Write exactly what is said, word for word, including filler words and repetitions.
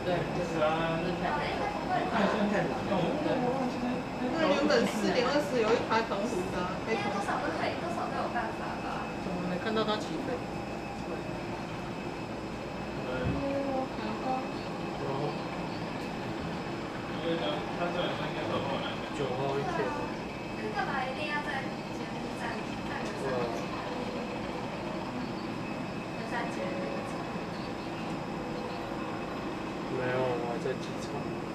对，就是啊，是太太深太难。 那原本四点二十有一排澎湖的、啊， 应该多少都可以，多少都有办法吧。 怎么没看到它起飞？哦，海高。 九号一天。 那干嘛一定要在捷运站站个三个小时？就在捷运站。 没有，我还在机场。